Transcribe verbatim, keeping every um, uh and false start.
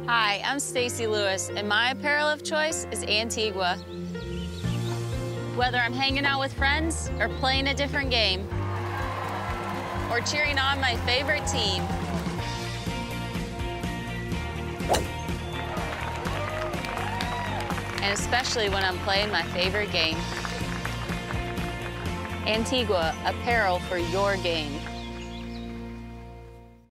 Hi, I'm Stacy Lewis, and my apparel of choice is Antigua. Whether I'm hanging out with friends or playing a different game, or cheering on my favorite team, and especially when I'm playing my favorite game. Antigua, apparel for your game.